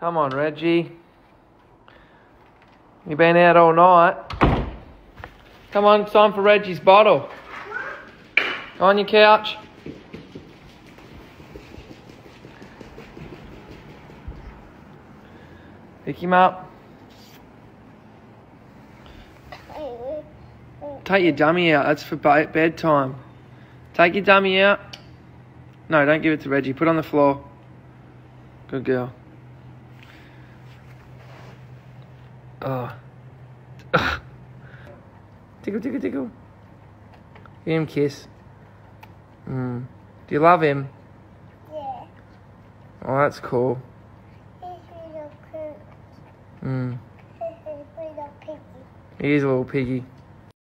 Come on, Reggie. You've been out all night. Come on, it's time for Reggie's bottle. On your couch. Pick him up. Take your dummy out. That's for bedtime. Take your dummy out. No, don't give it to Reggie. Put it on the floor. Good girl. Oh. Tickle, tickle, tickle. Give him a kiss. Do you love him? Yeah. Oh, that's cool. He's a little cute. Mm. He's a little piggy. He is a little piggy.